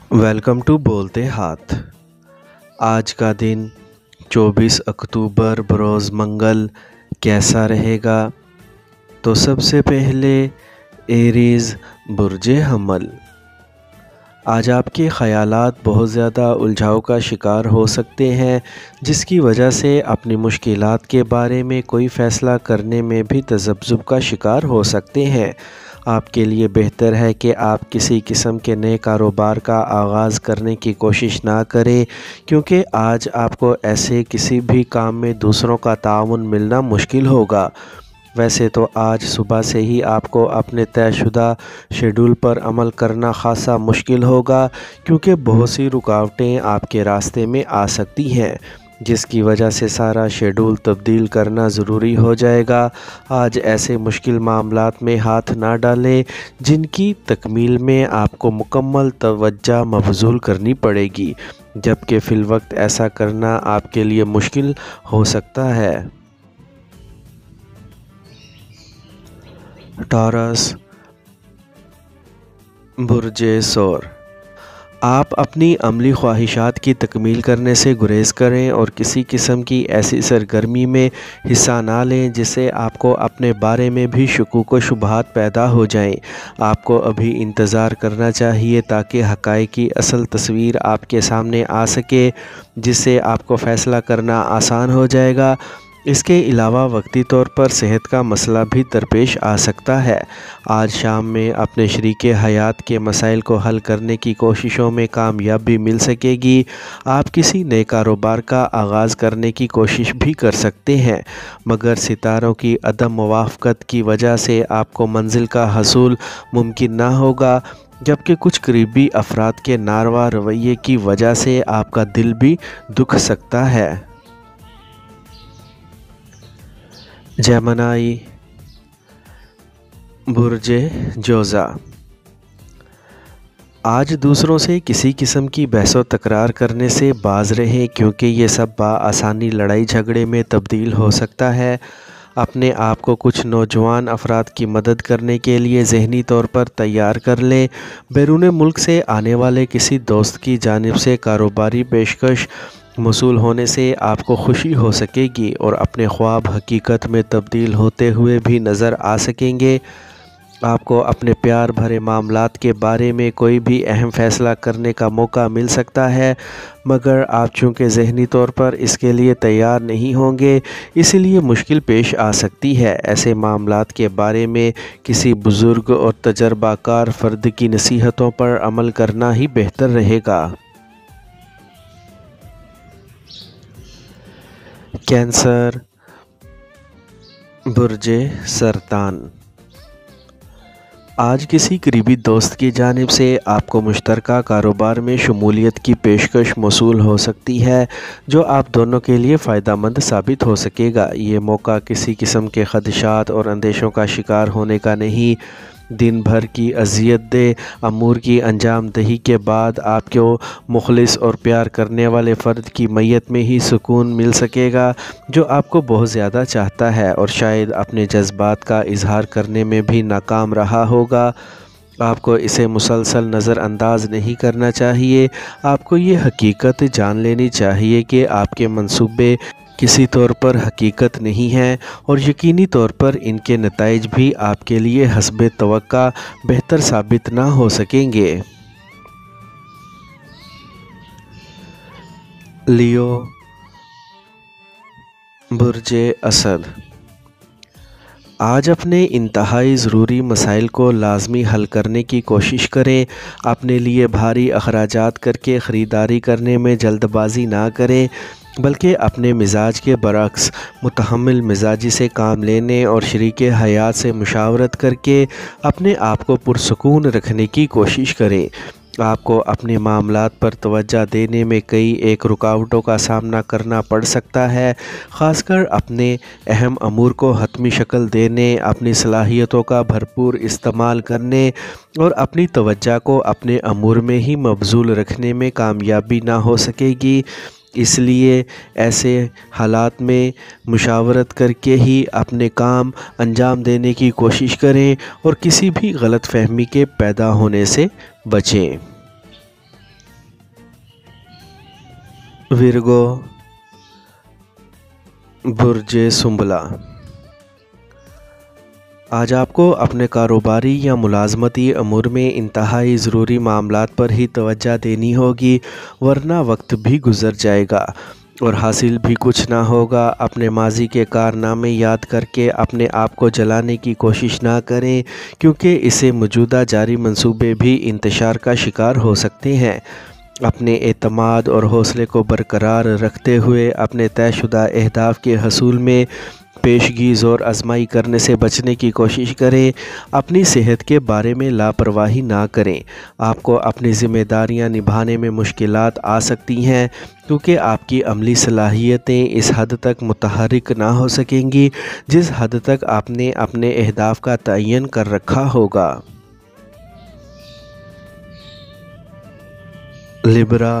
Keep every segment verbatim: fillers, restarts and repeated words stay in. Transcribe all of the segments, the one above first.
Welcome to بولتے ہاتھ۔ آج کا دن چوبیس اکتوبر بروز منگل کیسا رہے گا؟ تو سب سے پہلے ایریز برج حمل۔ آج آپ کے خیالات بہت زیادہ الجھاؤ کا شکار ہو سکتے ہیں، جس کی وجہ سے اپنی مشکلات کے بارے میں کوئی فیصلہ کرنے میں بھی تذبذب کا شکار ہو سکتے ہیں۔ آپ کے لیے بہتر ہے کہ آپ کسی قسم کے نئے کاروبار کا آغاز کرنے کی کوشش نہ کریں، کیونکہ آج آپ کو ایسے کسی بھی کام میں دوسروں کا تعاون ملنا مشکل ہوگا۔ ویسے تو آج صبح سے ہی آپ کو اپنے طے شدہ شیڈول پر عمل کرنا خاصا مشکل ہوگا، کیونکہ بہت سی رکاوٹیں آپ کے راستے میں آ سکتی ہیں، جس کی وجہ سے سارا شیڈول تبدیل کرنا ضروری ہو جائے گا۔ آج ایسے مشکل معاملات میں ہاتھ نہ ڈالیں جن کی تکمیل میں آپ کو مکمل توجہ مبذول کرنی پڑے گی، جبکہ فی الوقت ایسا کرنا آپ کے لیے مشکل ہو سکتا ہے۔ ٹارس برج ثور۔ آپ اپنی عملی خواہشات کی تکمیل کرنے سے گریز کریں اور کسی قسم کی ایسی سرگرمی میں حصہ نہ لیں جس سے آپ کو اپنے بارے میں بھی شکوک و شبہات پیدا ہو جائیں۔ آپ کو ابھی انتظار کرنا چاہیے تاکہ حقائق کی اصل تصویر آپ کے سامنے آ سکے، جس سے آپ کو فیصلہ کرنا آسان ہو جائے گا۔ اس کے علاوہ وقتی طور پر صحت کا مسئلہ بھی درپیش آ سکتا ہے۔ آج شام میں اپنے شریک حیات کے مسائل کو حل کرنے کی کوششوں میں کامیابی مل سکے گی۔ آپ کسی نئے کاروبار کا آغاز کرنے کی کوشش بھی کر سکتے ہیں، مگر ستاروں کی عدم موافقت کی وجہ سے آپ کو منزل کا حصول ممکن نہ ہوگا، جبکہ کچھ قریبی افراد کے ناروا رویے کی وجہ سے آپ کا دل بھی دکھ سکتا ہے۔ جیمنائی برج جوزا۔ آج دوسروں سے کسی قسم کی بحث و تکرار کرنے سے باز رہیں، کیونکہ یہ سب بآسانی لڑائی جھگڑے میں تبدیل ہو سکتا ہے۔ اپنے آپ کو کچھ نوجوان افراد کی مدد کرنے کے لیے ذہنی طور پر تیار کر لیں۔ بیرون ملک سے آنے والے کسی دوست کی جانب سے کاروباری پیشکش موصول ہونے سے آپ کو خوشی ہو سکے گی اور اپنے خواب حقیقت میں تبدیل ہوتے ہوئے بھی نظر آ سکیں گے۔ آپ کو اپنے پیار بھرے معاملات کے بارے میں کوئی بھی اہم فیصلہ کرنے کا موقع مل سکتا ہے، مگر آپ چونکہ ذہنی طور پر اس کے لیے تیار نہیں ہوں گے، اس لیے مشکل پیش آ سکتی ہے۔ ایسے معاملات کے بارے میں کسی بزرگ اور تجربہ کار فرد کی نصیحتوں پر عمل کرنا ہی بہتر رہے گا۔ کینسر برج سرطان۔ آج کسی قریبی دوست کی جانب سے آپ کو مشترکہ کاروبار میں شمولیت کی پیشکش موصول ہو سکتی ہے، جو آپ دونوں کے لیے فائدہ مند ثابت ہو سکے گا۔ یہ موقع کسی قسم کے خدشات اور اندیشوں کا شکار ہونے کا نہیں۔ دن بھر کی اذیت دہ امور کی انجام دہی کے بعد آپ کو مخلص اور پیار کرنے والے فرد کی میت میں ہی سکون مل سکے گا، جو آپ کو بہت زیادہ چاہتا ہے اور شاید اپنے جذبات کا اظہار کرنے میں بھی ناکام رہا ہوگا۔ آپ کو اسے مسلسل نظر انداز نہیں کرنا چاہیے۔ آپ کو یہ حقیقت جان لینی چاہیے کہ آپ کے منصوبے کسی طور پر حقیقت نہیں ہیں، اور یقینی طور پر ان کے نتائج بھی آپ کے لیے حسب توقع بہتر ثابت نہ ہو سکیں گے۔ لیو برج اسد۔ آج اپنے انتہائی ضروری مسائل کو لازمی حل کرنے کی کوشش کریں۔ اپنے لیے بھاری اخراجات کر کے خریداری کرنے میں جلد بازی نہ کریں، بلکہ اپنے مزاج کے برعکس متحمل مزاجی سے کام لینے اور شریک حیات سے مشاورت کر کے اپنے آپ کو پرسکون رکھنے کی کوشش کریں۔ آپ کو اپنے معاملات پر توجہ دینے میں کئی ایک رکاوٹوں کا سامنا کرنا پڑ سکتا ہے، خاص کر اپنے اہم امور کو حتمی شکل دینے، اپنی صلاحیتوں کا بھرپور استعمال کرنے اور اپنی توجہ کو اپنے امور میں ہی مبذول رکھنے میں کامیابی نہ ہو سکے گی۔ اس لیے ایسے حالات میں مشاورت کر کے ہی اپنے کام انجام دینے کی کوشش کریں اور کسی بھی غلط فہمی کے پیدا ہونے سے بچیں۔ विर्गो, बुर्ज सुंबला। आज आपको अपने कारोबारी या मुलाजमती अमूर में इंतहाई ज़रूरी मामलात पर ही तवज्जो देनी होगी, वरना वक्त भी गुज़र जाएगा और हासिल भी कुछ ना होगा। अपने माजी के कारनामे याद करके अपने आप को जलाने की कोशिश ना करें, क्योंकि इससे मौजूदा जारी मंसूबे भी इंतशार का शिकार हो सकते हैं। अपने एतमाद और हौसले को बरकरार रखते हुए अपने तयशुदा अहदाफ के हसूल में पेशगी ज़ोर आजमाई करने से बचने की कोशिश करें। अपनी सेहत के बारे में लापरवाही ना करें। आपको अपनी ज़िम्मेदारियां निभाने में मुश्किलात आ सकती हैं, क्योंकि आपकी अमली सलाहियतें इस हद तक मुतहर्रिक ना हो सकेंगी जिस हद तक आपने अपने अहदाफ का तयन कर रखा होगा। लिब्रा,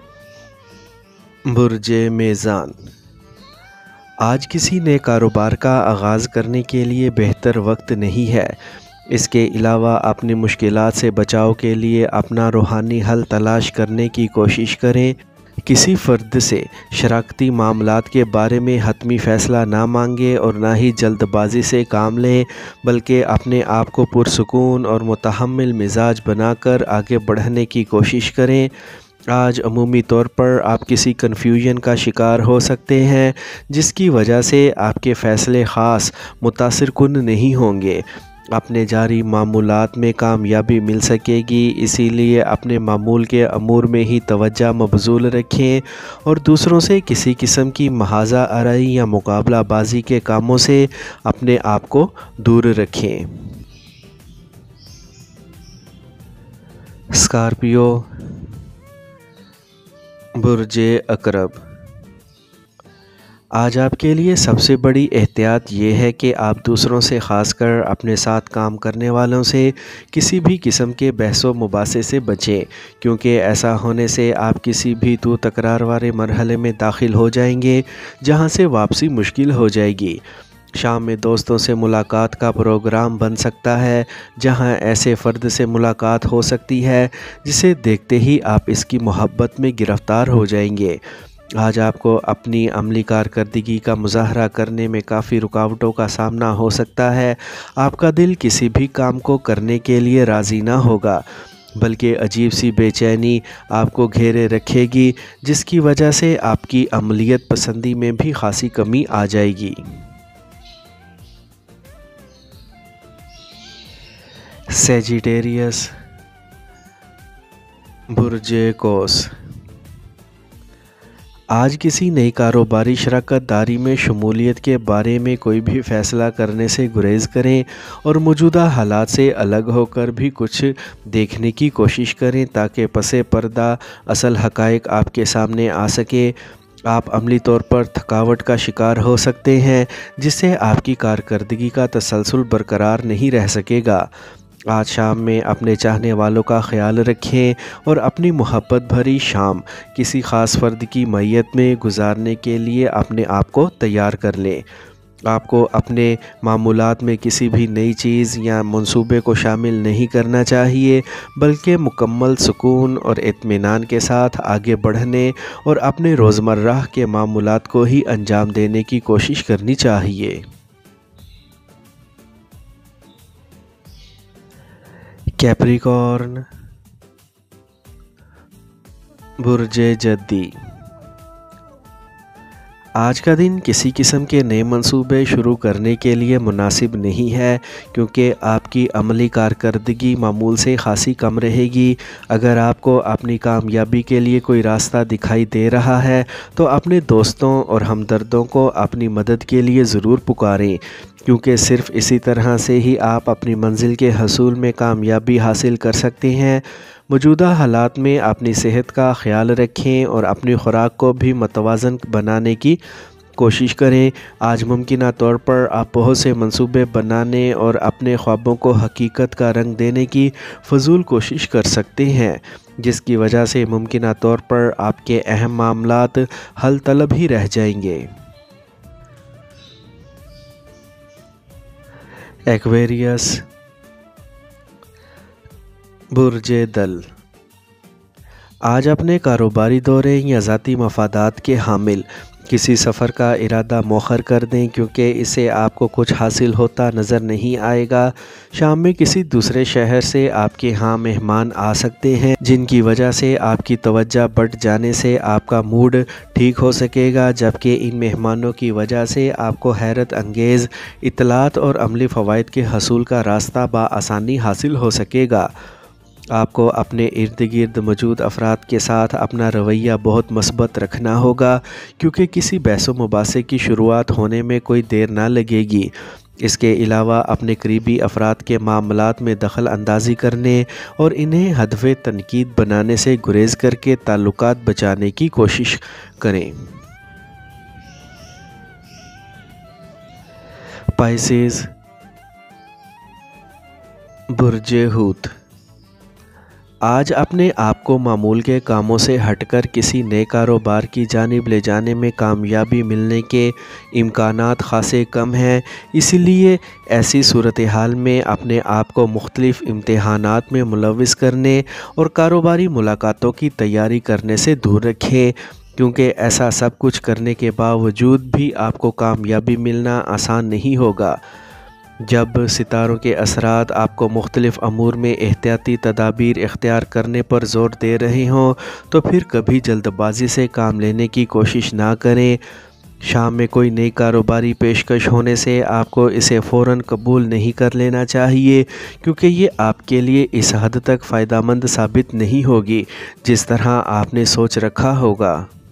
बुर्ज मेज़ान। आज किसी नए कारोबार का आगाज़ करने के लिए बेहतर वक्त नहीं है। इसके अलावा अपनी मुश्किलात से बचाव के लिए अपना रूहानी हल तलाश करने की कोशिश करें। किसी फ़र्द से शराकती मामलात के बारे में हतमी फ़ैसला ना मांगे और ना ही जल्दबाजी से काम लें, बल्कि अपने आप को पुरसुकून और मुतहम्मिल मिजाज बनाकर आगे बढ़ने की कोशिश करें। आज अमूमी तौर पर आप किसी कन्फ्यूजन का शिकार हो सकते हैं, जिसकी वजह से आपके फ़ैसले ख़ास मुतासिर कुन नहीं होंगे। अपने जारी मामूलात में कामयाबी मिल सकेगी, इसीलिए अपने मामूल के अमूर में ही तवज्जो मबज़ूल रखें और दूसरों से किसी किस्म की महाजा आराई या मुकाबला बाजी के कामों से अपने आप को दूर रखें। स्कॉर्पियो, बुर्ज अकरब। आज आपके लिए सबसे बड़ी एहतियात ये है कि आप दूसरों से, ख़ासकर अपने साथ काम करने वालों से, किसी भी किस्म के बहसो मुबासे से बचें, क्योंकि ऐसा होने से आप किसी भी तो तकरार वाले मरहले में दाखिल हो जाएंगे जहां से वापसी मुश्किल हो जाएगी। शाम में दोस्तों से मुलाकात का प्रोग्राम बन सकता है, जहां ऐसे फ़र्द से मुलाकात हो सकती है जिसे देखते ही आप इसकी मोहब्बत में गिरफ़्तार हो जाएंगे। आज आपको अपनी अमली कारकर्दगी का मुज़ाहरा करने में काफ़ी रुकावटों का सामना हो सकता है। आपका दिल किसी भी काम को करने के लिए राज़ी ना होगा, बल्कि अजीब सी बेचैनी आपको घेरे रखेगी, जिसकी वजह से आपकी अमलियत पसंदी में भी खासी कमी आ जाएगी। सेजिटेरियस, बुर्ज कौस। आज किसी नई कारोबारी शराकत दारी में शमूलियत के बारे में कोई भी फ़ैसला करने से गुरेज़ करें और मौजूदा हालात से अलग होकर भी कुछ देखने की कोशिश करें, ताकि पसे पर्दा असल हक़ाइक़ आपके सामने आ सके। आप अमली तौर पर थकावट का शिकार हो सकते हैं, जिससे आपकी कारकर्दगी का तसलसल बरकरार नहीं रह सकेगा। आज शाम में अपने चाहने वालों का ख्याल रखें और अपनी मोहब्बत भरी शाम किसी ख़ास फ़र्द की मैयत में गुजारने के लिए अपने आप को तैयार कर लें। आपको अपने मामूलात में किसी भी नई चीज़ या मंसूबे को शामिल नहीं करना चाहिए, बल्कि मुकम्मल सुकून और इत्मीनान के साथ आगे बढ़ने और अपने रोज़मर्रा के मामूलात को ही अंजाम देने की कोशिश करनी चाहिए। कैप्रिकॉर्न, बुर्ज जद्दी। आज का दिन किसी किस्म के नए मंसूबे शुरू करने के लिए मुनासिब नहीं है, क्योंकि आपकी अमली कारकर्दगी मामूल से खासी कम रहेगी। अगर आपको अपनी कामयाबी के लिए कोई रास्ता दिखाई दे रहा है, तो अपने दोस्तों और हमदर्दों को अपनी मदद के लिए ज़रूर पुकारें, क्योंकि सिर्फ़ इसी तरह से ही आप अपनी मंजिल के हसूल में कामयाबी हासिल कर सकते हैं। मौजूदा हालात में अपनी सेहत का ख्याल रखें और अपनी खुराक को भी मतवाज़न बनाने की कोशिश करें। आज मुमकिन तौर पर आप बहुत से मंसूबे बनाने और अपने ख्वाबों को हकीकत का रंग देने की फ़जूल कोशिश कर सकते हैं, जिसकी वजह से मुमकिन तौर पर आपके अहम मामलात हल तलब ही रह जाएंगे। एक्वेरियस, बुर्ज दल। آج اپنے کاروباری دورے یا ذاتی مفادات کے حامل کسی سفر کا ارادہ مؤخر کر دیں کیونکہ اسے آپ کو کچھ حاصل ہوتا نظر نہیں آئے گا۔ شام میں کسی دوسرے شہر سے آپ کے ہاں مہمان آ سکتے ہیں جن کی وجہ سے آپ کی توجہ بٹ جانے سے آپ کا موڈ ٹھیک ہو سکے گا، جبکہ ان مہمانوں کی وجہ سے آپ کو حیرت انگیز اطلاعات اور عملی فوائد کے حصول کا راستہ بآسانی حاصل ہو سکے گا۔ آپ کو اپنے ارد گرد موجود افراد کے ساتھ اپنا رویہ بہت مثبت رکھنا ہوگا کیونکہ کسی بحث و مباحثے کی شروعات ہونے میں کوئی دیر نہ لگے گی۔ اس کے علاوہ اپنے قریبی افراد کے معاملات میں دخل اندازی کرنے اور انہیں ہدف تنقید بنانے سے گریز کر کے تعلقات بچانے کی کوشش کریں۔ پائسیز، برج حوت، آج اپنے آپ کو معمول کے کاموں سے ہٹ کر کسی نئے کاروبار کی جانب لے جانے میں کامیابی ملنے کے امکانات خاصے کم ہیں، اس لیے ایسی صورتحال میں اپنے آپ کو مختلف امتحانات میں ملوث کرنے اور کاروباری ملاقاتوں کی تیاری کرنے سے دور رکھیں، کیونکہ ایسا سب کچھ کرنے کے باوجود بھی آپ کو کامیابی ملنا آسان نہیں ہوگا۔ جب ستاروں کے اثرات آپ کو مختلف امور میں احتیاطی تدابیر اختیار کرنے پر زور دے رہے ہوں تو پھر کبھی جلد بازی سے کام لینے کی کوشش نہ کریں۔ شام میں کوئی نئی کاروباری پیشکش ہونے سے آپ کو اسے فوراً قبول نہیں کر لینا چاہیے کیونکہ یہ آپ کے لیے اس حد تک فائدہ مند ثابت نہیں ہوگی جس طرح آپ نے سوچ رکھا ہوگا۔